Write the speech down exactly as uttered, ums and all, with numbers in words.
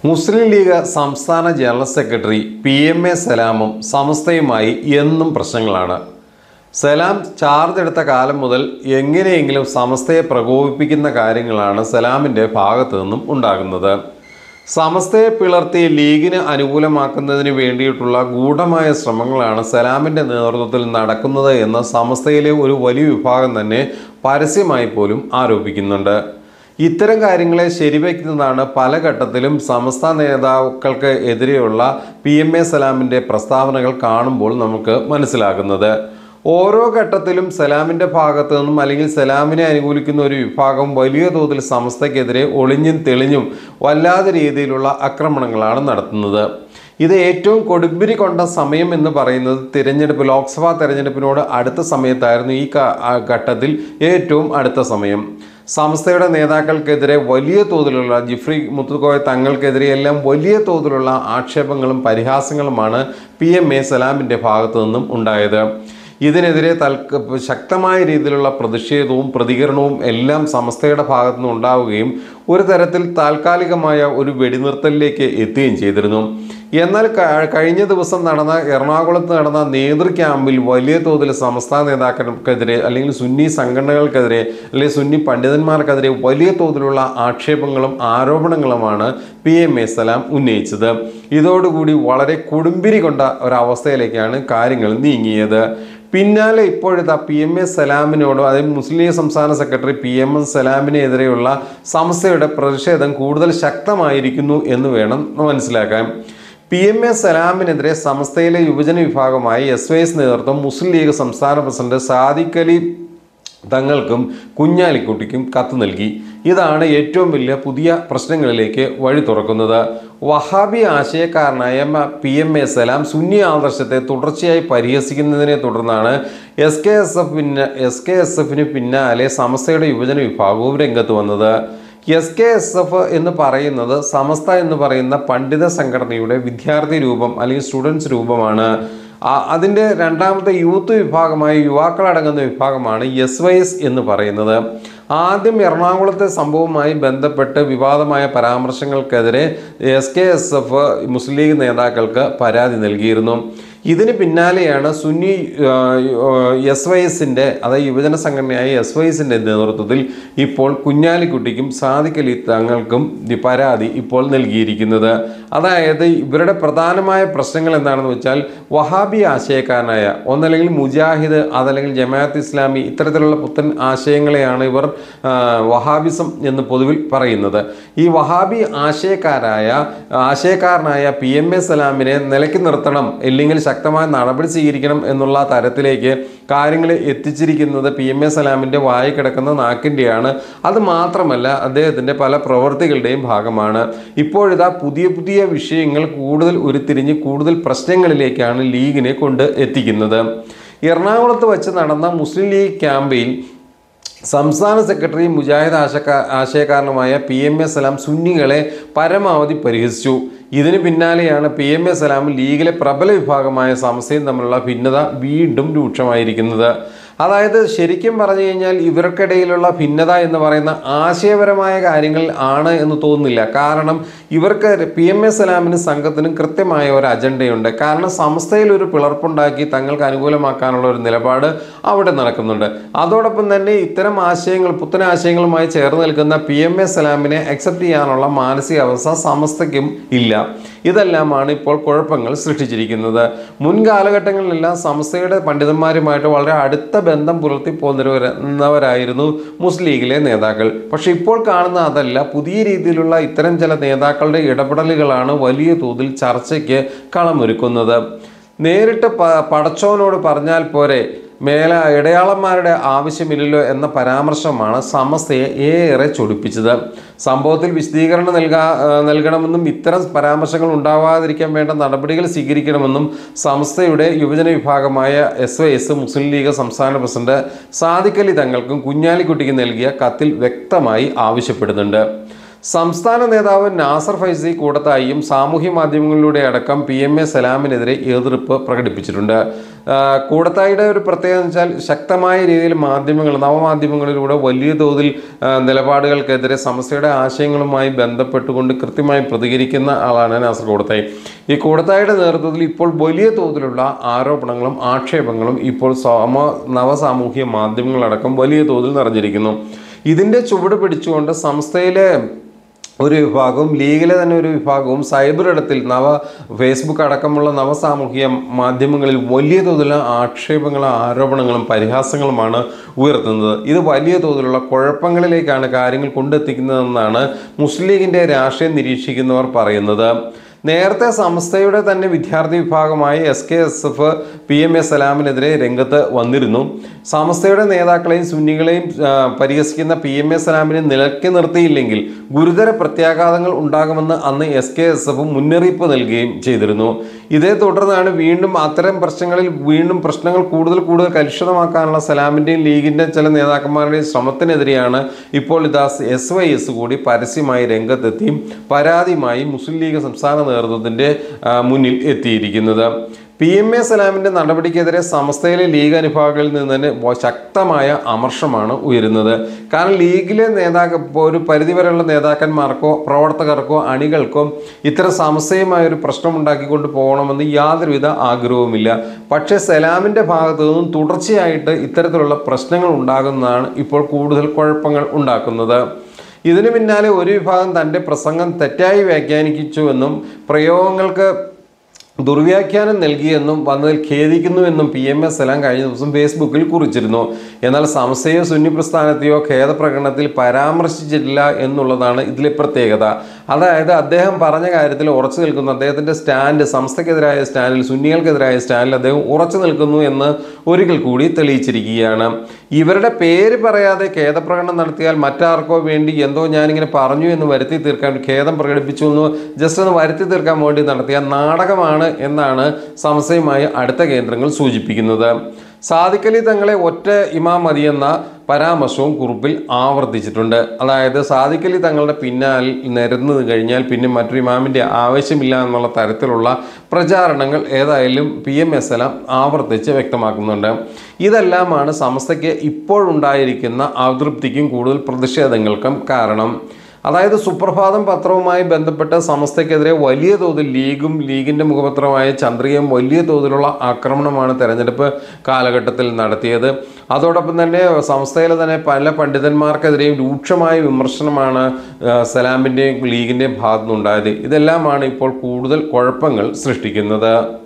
മുസ്ലിം ലീഗ് സംസ്ഥാന general secretary P M A സലാമും സമസ്തയുമായി എന്നും പ്രശ്നങ്ങളാണ്. സലാം ചാർജ് എടുത്ത കാലം മുതൽ എങ്ങനെയെങ്കിലും സമസ്തയെ പ്രകോപിപ്പിക്കുന്ന കാര്യങ്ങളാണ് സലാമിൻ്റെ ഭാഗത്തു നിന്നും ഉണ്ടാകുന്നത്. സമസ്തയെ പിളർത്തി ലീഗിന് അനുകൂലമാക്കുന്നതിന് വേണ്ടിയിട്ടുള്ള ഗൂഢമായ ശ്രമങ്ങളാണ് സലാമിൻ്റെ നേതൃത്വത്തിൽ നടക്കുന്നത് എന്ന് സമസ്തയിലെ ഒരു വലിയ വിഭാഗം തന്നെ പരസ്യമായി പോലും ആരോപിക്കുന്നുണ്ട്. ഇത്തരം കാര്യങ്ങളെ ശരിവയ്ക്കുന്നതാണ് പല ഘട്ടത്തിലും സമസ്ത നേതാക്കൾക്ക് എതിരെയുള്ള പി എം എ സലാമിൻ്റെ പ്രസ്താവനകൾ കാണുമ്പോൾ നമുക്ക് മനസ്സിലാകുന്നത്. ഓരോ ഘട്ടത്തിലും സലാമിൻ്റെ ഭാഗത്തു നിന്നും അല്ലെങ്കിൽ സലാമിനെ അനുകൂലിക്കുന്ന ഒരു വിഭാഗം വലിയ തോതിൽ സമസ്തയ്ക്കെതിരെ ഒളിഞ്ഞും തെളിഞ്ഞും വല്ലാത്ത രീതിയിലുള്ള ആക്രമണങ്ങളാണ് നടത്തുന്നത്. ഇത് ഏറ്റവും കൊടുമ്പിരി കൊണ്ട സമയം എന്ന് പറയുന്നത് തിരഞ്ഞെടുപ്പ് ലോക്സഭാ തെരഞ്ഞെടുപ്പിനോട് അടുത്ത സമയത്തായിരുന്നു. ഈ ഘട്ടത്തിൽ ഏറ്റവും അടുത്ത സമയം സമസ്തയുടെ നേതാക്കൾക്കെതിരെ വലിയ തോതിലുള്ള ജിഫ്രി മുത്തുക്കോയ തങ്ങൾക്കെതിരെ എല്ലാം വലിയ തോതിലുള്ള ആക്ഷേപങ്ങളും പരിഹാസങ്ങളുമാണ് പി എം എ സലാമിൻ്റെ ഭാഗത്തു നിന്നും ഉണ്ടായത്. ഇതിനെതിരെ തൽക്ക ശക്തമായ രീതിയിലുള്ള പ്രതിഷേധവും പ്രതികരണവും എല്ലാം സമസ്തയുടെ ഭാഗത്തു നിന്ന് ഉണ്ടാവുകയും ഒരു തരത്തിൽ താൽക്കാലികമായ ഒരു വെടിനിർത്തലിലേക്ക് എത്തുകയും ചെയ്തിരുന്നു. എന്നാൽ കഴിഞ്ഞ ദിവസം നടന്ന എറണാകുളത്ത് നടന്ന നേതൃ ക്യാമ്പിൽ വലിയ തോതിൽ സമസ്ത നേതാക്കൾക്കെതിരെ അല്ലെങ്കിൽ സുന്നി സംഘടനകൾക്കെതിരെ അല്ലെങ്കിൽ സുന്നി പണ്ഡിതന്മാർക്കെതിരെ വലിയ തോതിലുള്ള ആക്ഷേപങ്ങളും ആരോപണങ്ങളുമാണ് പി എം എ സലാം ഉന്നയിച്ചത്. ഇതോടുകൂടി വളരെ കൊടുമ്പിരി കൊണ്ട ഒരവസ്ഥയിലേക്കാണ് കാര്യങ്ങൾ നീങ്ങിയത്. പിന്നാലെ ഇപ്പോഴത്തെ പി എം എ സലാമിനോട് അതായത് മുസ്ലിം ലീഗ് സംസ്ഥാന സെക്രട്ടറി പി എം എ സലാമിനെതിരെയുള്ള സമസ്തയുടെ പ്രതിഷേധം കൂടുതൽ ശക്തമായിരിക്കുന്നു എന്ന് വേണം മനസ്സിലാക്കാൻ. പി എം എ സലാമിനെതിരെ സമസ്തയിലെ യുവജന വിഭാഗമായി എസ് വൈ എസ് നേതൃത്വം മുസ്ലിം ലീഗ് സംസ്ഥാന പ്രസിഡന്റ് സാദിഖ് അലി തങ്ങൾക്കും കുഞ്ഞാലിക്കുട്ടിക്കും കത്ത് നൽകി. ഇതാണ് ഏറ്റവും വലിയ പുതിയ പ്രശ്നങ്ങളിലേക്ക് വഴി തുറക്കുന്നത്. വഹാബി ആശയക്കാരനായ പി എം എ സലാം സുന്നി ആദർശത്തെ തുടർച്ചയായി പരിഹസിക്കുന്നതിനെ തുടർന്നാണ് എസ് കെ എസ് എഫ് പിന്നെ എസ് കെ എസ് എഫിന് പിന്നാലെ സമസ്തയുടെ യുവജന വിഭാഗവും രംഗത്ത് വന്നത്. എസ് കെ എസ് എഫ് എന്ന് പറയുന്നത് സമസ്ത എന്ന് പറയുന്ന പണ്ഡിത സംഘടനയുടെ വിദ്യാർത്ഥി രൂപം അല്ലെങ്കിൽ സ്റ്റുഡൻസ് രൂപമാണ്. അതിൻ്റെ രണ്ടാമത്തെ യൂത്ത് വിഭാഗമായ യുവാക്കളടങ്ങുന്ന വിഭാഗമാണ് എസ് വൈ എസ് എന്ന് പറയുന്നത്. ആദ്യം എറണാകുളത്തെ സംഭവവുമായി ബന്ധപ്പെട്ട് വിവാദമായ പരാമർശങ്ങൾക്കെതിരെ S K S F Muslim League നേതാക്കൾക്ക് പരാതി നൽകിയിരുന്നു. ഇതിന് പിന്നാലെയാണ് സുന്നി എസ് വൈ എസിൻ്റെ അതായത് യുവജന സംഘടനയായ എസ് വൈ എസിൻ്റെ നേതൃത്വത്തിൽ ഇപ്പോൾ കുഞ്ഞാലിക്കുട്ടിക്കും സാദിഖ് അലി തങ്ങൾക്കും പരാതി ഇപ്പോൾ നൽകിയിരിക്കുന്നത്. അതായത് ഇവരുടെ പ്രധാനമായ പ്രശ്നങ്ങൾ എന്താണെന്ന് വെച്ചാൽ വഹാബി ആശയക്കാരനായ ഒന്നല്ലെങ്കിൽ മുജാഹിദ് അതല്ലെങ്കിൽ ജമാഅത്ത് ഇസ്ലാമി ഇത്തരത്തിലുള്ള പുത്തൻ ആശയങ്ങളെയാണ് ഇവർ വഹാബിസം എന്ന് പൊതുവിൽ പറയുന്നത്. ഈ വഹാബി ആശയക്കാരായ ആശയക്കാരനായ പി എം എ സലാമിനെ നിലയ്ക്ക് നിർത്തണം അല്ലെങ്കിൽ ശക്തമായ നടപടി സ്വീകരിക്കണം എന്നുള്ള തരത്തിലേക്ക് കാര്യങ്ങൾ എത്തിച്ചിരിക്കുന്നത് പി എം എ സലാമിൻ്റെ വായി കിടക്കുന്ന നാക്കിൻ്റെയാണ്. അത് മാത്രമല്ല അദ്ദേഹത്തിൻ്റെ പല പ്രവൃത്തികളുടെയും ഭാഗമാണ്. ഇപ്പോഴിതാ പുതിയ പുതിയ വിഷയങ്ങൾ കൂടുതൽ ഉരുത്തിരിഞ്ഞ് കൂടുതൽ പ്രശ്നങ്ങളിലേക്കാണ് ലീഗിനെ കൊണ്ട് എത്തിക്കുന്നത്. എറണാകുളത്ത് വെച്ച് നടന്ന മുസ്ലിം ലീഗ് ക്യാമ്പയിൽ സംസ്ഥാന സെക്രട്ടറി മുജാഹിദ് ആശക്കാ ആശയക്കാരനുമായ പി എം എ സലാം സുന്നികളെ പരമാവധി പരിഹസിച്ചു. ഇതിന് പിന്നാലെയാണ് പി എം എ സലാം ലീഗിലെ പ്രബല വിഭാഗമായ സമസ്തയും തമ്മിലുള്ള ഭിന്നത വീണ്ടും രൂക്ഷമായിരിക്കുന്നത്. അതായത് ശരിക്കും പറഞ്ഞു കഴിഞ്ഞാൽ ഇവർക്കിടയിലുള്ള ഭിന്നത എന്ന് പറയുന്ന ആശയപരമായ കാര്യങ്ങൾ ആണ് എന്ന് തോന്നുന്നില്ല. കാരണം ഇവർക്ക് പി എം എ സലാമിനും സംഘത്തിനും കൃത്യമായ ഒരു അജണ്ടയുണ്ട്. കാരണം സമസ്തയിൽ ഒരു പിളർപ്പുണ്ടാക്കി തങ്ങൾക്ക് അനുകൂലമാക്കാനുള്ള ഒരു നിലപാട് അവിടെ നടക്കുന്നുണ്ട്. അതോടൊപ്പം തന്നെ ഇത്തരം ആശയങ്ങൾ പുത്തൻ ആശയങ്ങളുമായി ചേർന്ന് നിൽക്കുന്ന പി എം എ സലാമിനെ അക്സെപ്റ്റ് ചെയ്യാനുള്ള മാനസികാവസ്ഥ സമസ്തയ്ക്കും ഇല്ല. ഇതെല്ലാമാണ് ഇപ്പോൾ കുഴപ്പങ്ങൾ സൃഷ്ടിച്ചിരിക്കുന്നത്. മുൻ കാലഘട്ടങ്ങളിലെല്ലാം സമസ്തയുടെ പണ്ഡിതന്മാരുമായിട്ട് വളരെ അടുത്ത ബന്ധം പുലർത്തി പോന്നവരായിരുന്നു മുസ്ലിം ലീഗിലെ നേതാക്കൾ. പക്ഷെ ഇപ്പോൾ കാണുന്ന അതല്ല. പുതിയ രീതിയിലുള്ള ഇത്തരം ചില നേതാക്കളുടെ ഇടപെടലുകളാണ് വലിയ തോതിൽ ചർച്ചയ്ക്ക് കളമൊരുക്കുന്നത്. നേരിട്ട് പ പടച്ചോനോട് പറഞ്ഞാൽ പോരെ, മേല ഇടയാളന്മാരുടെ ആവശ്യമില്ലല്ലോ എന്ന പരാമർശമാണ് സമസ്തയെ ഏറെ ചൊടിപ്പിച്ചത്. സംഭവത്തിൽ വിശദീകരണം നൽകാ നൽകണമെന്നും ഇത്തരം പരാമർശങ്ങൾ ഉണ്ടാവാതിരിക്കാൻ വേണ്ട നടപടികൾ സ്വീകരിക്കണമെന്നും സമസ്തയുടെ യുവജന വിഭാഗമായ S Y S Muslim League സംസ്ഥാന പ്രസിഡന്റ് സാദിഖ് അലി തങ്ങൾക്കും കുഞ്ഞാലിക്കുട്ടിക്ക് നൽകിയ കത്തിൽ വ്യക്തമായി ആവശ്യപ്പെടുന്നുണ്ട്. സംസ്ഥാന നേതാവ് നാസർ ഫൈസി കൂടത്തായിയും സാമൂഹ്യ മാധ്യമങ്ങളിലൂടെ അടക്കം പി എം എ സലാമിനെതിരെ എതിർപ്പ് പ്രകടിപ്പിച്ചിട്ടുണ്ട്. കൂടത്തായിയുടെ ഒരു പ്രത്യേകത എന്ന് വെച്ചാൽ ശക്തമായ രീതിയിൽ മാധ്യമങ്ങൾ നവമാധ്യമങ്ങളിലൂടെ വലിയ തോതിൽ നിലപാടുകൾക്കെതിരെ സമസ്തയുടെ ആശയങ്ങളുമായി ബന്ധപ്പെട്ടുകൊണ്ട് കൃത്യമായി പ്രതികരിക്കുന്ന ആളാണ് നാസർ കൂടത്തായി. ഈ കൂടത്തായിയുടെ നേതൃത്വത്തിൽ ഇപ്പോൾ വലിയ തോതിലുള്ള ആരോപണങ്ങളും ആക്ഷേപങ്ങളും ഇപ്പോൾ സമ നവസാമൂഹ്യ മാധ്യമങ്ങളടക്കം വലിയ തോതിൽ നിറഞ്ഞിരിക്കുന്നു. ഇതിൻ്റെ ചുവട് പിടിച്ചുകൊണ്ട് സംസ്ഥയിലെ ഒരു വിഭാഗവും ലീഗിലെ തന്നെ ഒരു വിഭാഗവും സൈബർ ഇടത്തിൽ നവ ഫേസ്ബുക്ക് അടക്കമുള്ള നവസാമൂഹിക മാധ്യമങ്ങളിൽ വലിയ തോതിലുള്ള ആക്ഷേപങ്ങളും ആരോപണങ്ങളും പരിഹാസങ്ങളുമാണ് ഉയർത്തുന്നത്. ഇത് വലിയ തോതിലുള്ള കുഴപ്പങ്ങളിലേക്കാണ് കാര്യങ്ങൾ കൊണ്ടെത്തിക്കുന്നതെന്നാണ് മുസ്ലിം ലീഗിൻ്റെ രാഷ്ട്രീയം നിരീക്ഷിക്കുന്നവർ പറയുന്നത്. നേരത്തെ സംസ്ഥയുടെ തന്നെ വിദ്യാർത്ഥി വിഭാഗമായ S K S F P M A സലാമിനെതിരെ രംഗത്ത് വന്നിരുന്നു. സമസ്തയുടെ നേതാക്കളെയും സുന്നികളെയും പരിഹസിക്കുന്ന പി എം എ സലാമിനെ നിലക്കി നിർത്തിയില്ലെങ്കിൽ ഗുരുതര പ്രത്യാഘാതങ്ങൾ ഉണ്ടാകുമെന്ന് അന്ന് എസ് കെ എസ് എഫ് മുന്നറിയിപ്പ് നൽകുകയും ചെയ്തിരുന്നു. ഇതേ തുടർന്നാണ് വീണ്ടും അത്തരം പ്രശ്നങ്ങളിൽ വീണ്ടും പ്രശ്നങ്ങൾ കൂടുതൽ കൂടുതൽ കലുഷിതമാക്കാനുള്ള സലാമിൻ്റെയും ലീഗിൻ്റെ ചില നേതാക്കന്മാരുടെയും ശ്രമത്തിനെതിരെയാണ് ഇപ്പോൾ ഇതാ എസ് വൈ എസ് കൂടി പരസ്യമായി രംഗത്തെത്തി പരാതിയുമായി മുസ്ലിം ലീഗ് സംസ്ഥാന നേതൃത്വത്തിൻ്റെ മുന്നിൽ എത്തിയിരിക്കുന്നത്. പി എം എ സലാമിൻ്റെ നടപടിക്കെതിരെ സമസ്തയിലെ ലീഗ് അനുഭാവികളിൽ നിന്ന് തന്നെ ശക്തമായ അമർഷമാണ് ഉയരുന്നത്. കാരണം ലീഗിലെ നേതാക്കൾ ഒരു പരിധിവരെയുള്ള നേതാക്കന്മാർക്കോ പ്രവർത്തകർക്കോ അണികൾക്കോ ഇത്തരം സമസ്തയുമായൊരു പ്രശ്നമുണ്ടാക്കിക്കൊണ്ട് പോകണമെന്ന് യാതൊരുവിധ ആഗ്രഹവുമില്ല. പക്ഷേ സലാമിൻ്റെ ഭാഗത്തു നിന്നും തുടർച്ചയായിട്ട് ഇത്തരത്തിലുള്ള പ്രശ്നങ്ങൾ ഉണ്ടാകുന്നതാണ് ഇപ്പോൾ കൂടുതൽ കുഴപ്പങ്ങൾ ഉണ്ടാക്കുന്നത്. ഇതിനു പിന്നാലെ ഒരു വിഭാഗം തൻ്റെ പ്രസംഗം തെറ്റായി വ്യാഖ്യാനിച്ചുവെന്നും പ്രയോഗങ്ങൾക്ക് ദുർവ്യാഖ്യാനം നൽകിയെന്നും വന്നതിൽ ഖേദിക്കുന്നുവെന്നും പി എം എസ് സലാം കഴിഞ്ഞ ദിവസം ഫേസ്ബുക്കിൽ കുറിച്ചിരുന്നു. എന്നാൽ സമസ്തയോ സുന്നി പ്രസ്ഥാനത്തെയോ ഖേദപ്രകടനത്തിൽ പരാമർശിച്ചിട്ടില്ല എന്നുള്ളതാണ് ഇതിലെ പ്രത്യേകത. അതായത് അദ്ദേഹം പറഞ്ഞ കാര്യത്തിൽ ഉറച്ചു നിൽക്കുന്നു. അദ്ദേഹത്തിൻ്റെ സ്റ്റാൻഡ് സമസ്തക്കെതിരായ സ്റ്റാൻഡിൽ സുന്നികൾക്കെതിരായ സ്റ്റാൻഡിൽ അദ്ദേഹം ഉറച്ചു നിൽക്കുന്നു എന്ന് ഒരിക്കൽ കൂടി തെളിയിച്ചിരിക്കുകയാണ്. ഇവരുടെ പേര് പറയാതെ ഖേദപ്രകടനം നടത്തിയാൽ മറ്റാർക്കോ വേണ്ടി എന്തോ ഞാനിങ്ങനെ പറഞ്ഞു എന്ന് വരുത്തി തീർക്കാൻ ഖേദം പ്രകടിപ്പിച്ചു എന്ന് ജസ്റ്റ് ഒന്ന് വരുത്തി തീർക്കാൻ വേണ്ടി നടത്തിയ നാടകമാണ് എന്നാണ് സമസ്തയുമായി അടുത്ത കേന്ദ്രങ്ങൾ സൂചിപ്പിക്കുന്നത്. സാദിഖ് അലി തങ്ങളെ ഒറ്റ ഇമാം മതിയെന്ന പരാമർശവും കുറിപ്പിൽ ആവർത്തിച്ചിട്ടുണ്ട്. അതായത് സാദിഖ് അലി തങ്ങളുടെ പിന്നാലെ നിരന്നു കഴിഞ്ഞാൽ പിന്നെ മറ്റൊരു ഇമാമിൻ്റെ ആവശ്യമില്ല എന്നുള്ള തരത്തിലുള്ള പ്രചാരണങ്ങൾ ഏതായാലും പി എം എസ് സലാം ആവർത്തിച്ച് വ്യക്തമാക്കുന്നുണ്ട്. ഇതെല്ലാമാണ് സമസ്തയ്ക്ക് ഇപ്പോഴുണ്ടായിരിക്കുന്ന അതൃപ്തിക്കും കൂടുതൽ പ്രതിഷേധങ്ങൾക്കും കാരണം. അതായത് സുപ്രഭാതം പത്രവുമായി ബന്ധപ്പെട്ട് സമസ്തയ്ക്കെതിരെ വലിയ തോതിൽ ലീഗും ലീഗിൻ്റെ മുഖപത്രമായ ചന്ദ്രികയും വലിയ തോതിലുള്ള ആക്രമണമാണ് തെരഞ്ഞെടുപ്പ് കാലഘട്ടത്തിൽ നടത്തിയത്. അതോടൊപ്പം തന്നെ സംസ്ഥയിലെ തന്നെ പല പണ്ഡിതന്മാർക്കെതിരെയും രൂക്ഷമായ വിമർശനമാണ് സലാമിൻ്റെയും ലീഗിൻ്റെയും ഭാഗത്തുനിന്നുണ്ടായത്. ഇതെല്ലാമാണ് ഇപ്പോൾ കൂടുതൽ കുഴപ്പങ്ങൾ സൃഷ്ടിക്കുന്നത്.